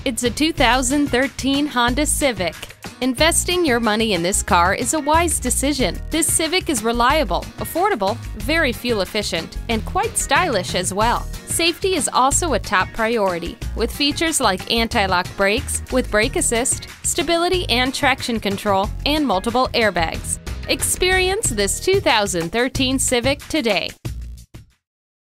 It's a 2013 Honda Civic. Investing your money in this car is a wise decision. This Civic is reliable, affordable, very fuel efficient, and quite stylish as well. Safety is also a top priority, with features like anti-lock brakes with brake assist, stability and traction control, and multiple airbags. Experience this 2013 Civic today.